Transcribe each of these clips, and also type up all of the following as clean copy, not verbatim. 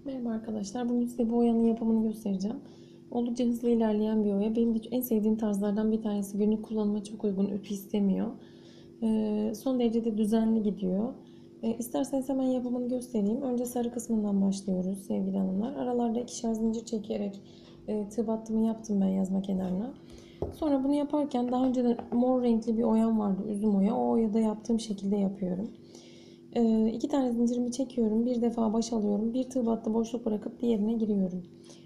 Merhaba arkadaşlar. Bugün size bu oyanın yapımını göstereceğim. Oldukça hızlı ilerleyen bir oya. Benim de en sevdiğim tarzlardan bir tanesi. Günlük kullanıma çok uygun. Ütü istemiyor. Son derece de düzenli gidiyor. İsterseniz hemen yapımını göstereyim. Önce sarı kısmından başlıyoruz sevgili hanımlar. Aralarda ikişer zincir çekerek tığ battımı yaptım ben yazma kenarına. Sonra bunu yaparken daha önceden mor renkli bir oyam vardı. Üzüm oya. O oyada yaptığım şekilde yapıyorum. İki tane zincirimi çekiyorum. Bir defa baş alıyorum. Bir tığ battı boşluk bırakıp diğerine giriyorum.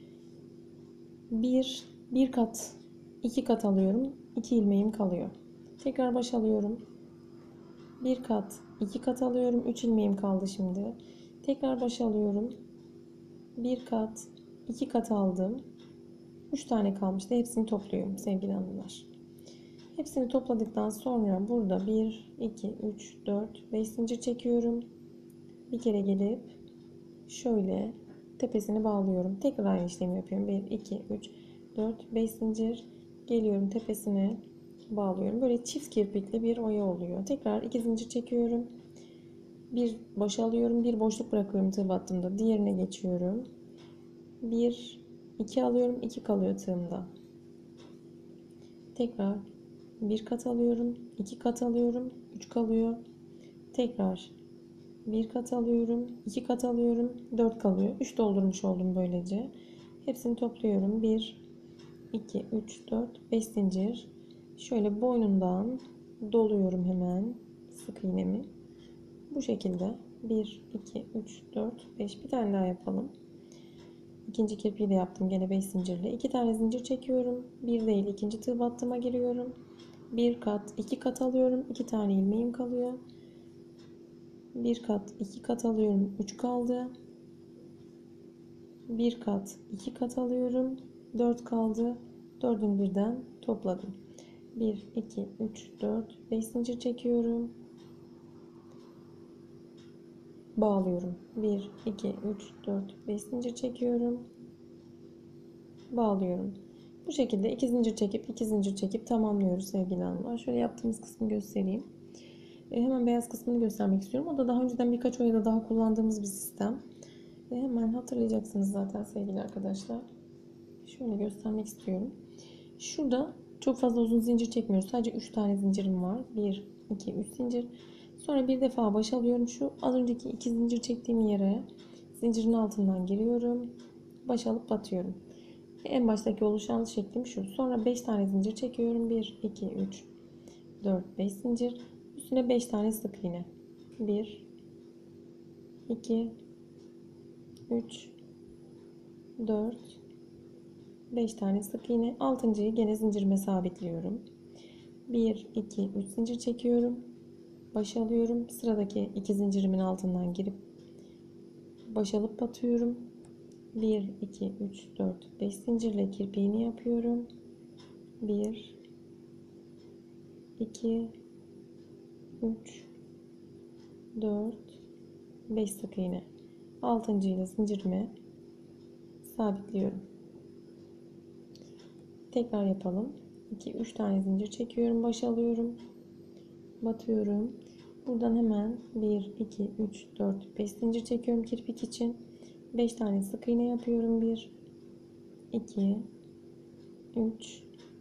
Bir kat, iki kat alıyorum. İki ilmeğim kalıyor. Tekrar baş alıyorum. Bir kat, iki kat alıyorum. Üç ilmeğim kaldı şimdi. Tekrar baş alıyorum. Bir kat, iki kat aldım. Üç tane kalmıştı. Hepsini topluyorum sevgili hanımlar. Hepsini topladıktan sonra burada 1, 2, 3, 4, 5 zincir çekiyorum. Bir kere gelip şöyle tepesini bağlıyorum. Tekrar aynı işlemi yapıyorum. 1, 2, 3, 4, 5 zincir. Geliyorum tepesine bağlıyorum. Böyle çift kirpikli bir oya oluyor. Tekrar 2 zincir çekiyorum. Bir boş alıyorum. Bir boşluk bırakıyorum tığ battığımda. Diğerine geçiyorum. 1, 2 alıyorum. 2 kalıyor tığımda. Tekrar bir kat alıyorum. 2 kat alıyorum. 3 kalıyor. Tekrar bir kat alıyorum, iki kat alıyorum, 4 kalıyor. 3 doldurmuş oldum böylece. Hepsini topluyorum. 1, 2, 3, 4, 5 zincir. Şöyle boynundan doluyorum hemen sık iğnemi. Bu şekilde 1, 2, 3, 4, 5 bir tane daha yapalım. İkinci kirpiği de yaptım gene 5 zincirle. 2 tane zincir çekiyorum. Bir değil ikinci tığ battıma giriyorum. Bir kat, iki kat alıyorum. 2 tane ilmeğim kalıyor. Bir kat, iki kat alıyorum. 3 kaldı. Bir kat, iki kat alıyorum. 4 kaldı. Dördünü birden topladım. 1, 2, 3, 4, 5 zincir çekiyorum. Bağlıyorum. 1, 2, 3, 4, 5 zincir çekiyorum. Bağlıyorum. Bu şekilde 2 zincir çekip 2 zincir çekip tamamlıyoruz sevgili hanımlar. Şöyle yaptığımız kısmı göstereyim. Hemen beyaz kısmını göstermek istiyorum. O da daha önceden birkaç oyada daha kullandığımız bir sistem. Hemen hatırlayacaksınız zaten sevgili arkadaşlar. Şöyle göstermek istiyorum. Şurada çok fazla uzun zincir çekmiyoruz. Sadece 3 tane zincirim var. 1, 2, 3 zincir. Sonra bir defa baş alıyorum. Şu az önceki 2 zincir çektiğim yere zincirin altından giriyorum. Baş alıp batıyorum. En baştaki oluşan şeklim şu. Sonra 5 tane zincir çekiyorum. 1, 2, 3, 4, 5 zincir. Üstüne 5 tane sık iğne. 1, 2, 3, 4, 5 tane sık iğne. 6.'yı gene zincirime sabitliyorum. 1, 2, 3 zincir çekiyorum. Baş alıyorum. Sıradaki 2 zincirimin altından girip baş alıp batıyorum. 1, 2, 3, 4, 5 zincirle kirpiğini yapıyorum. 1, 2, 3, 4, 5 sık iğne. 6.'yı zincirime sabitliyorum. Tekrar yapalım. 2, 3 tane zincir çekiyorum. Baş alıyorum. Batıyorum. Buradan hemen 1, 2, 3, 4, 5 zincir çekiyorum kirpik için. 5 tane sık iğne yapıyorum. 1, 2, 3,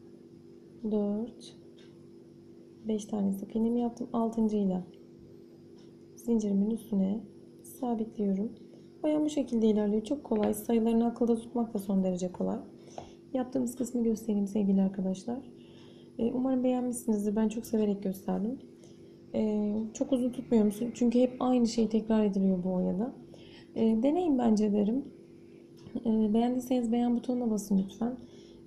4, 5 tane sık iğnemi yaptım. 6.'yla zincirimin üstüne sabitliyorum. Bayağı bu şekilde ilerliyor. Çok kolay. Sayılarını akılda tutmak da son derece kolay. Yaptığımız kısmı göstereyim sevgili arkadaşlar. Umarım beğenmişsinizdir. Ben çok severek gösterdim. Çok uzun tutmuyor musun? Çünkü hep aynı şey tekrar ediliyor bu oyada. Deneyin bence derim. Beğendiyseniz beğen butonuna basın lütfen.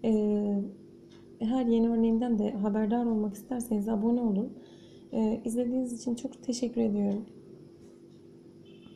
Her yeni örneğimden de haberdar olmak isterseniz abone olun. İzlediğiniz için çok teşekkür ediyorum.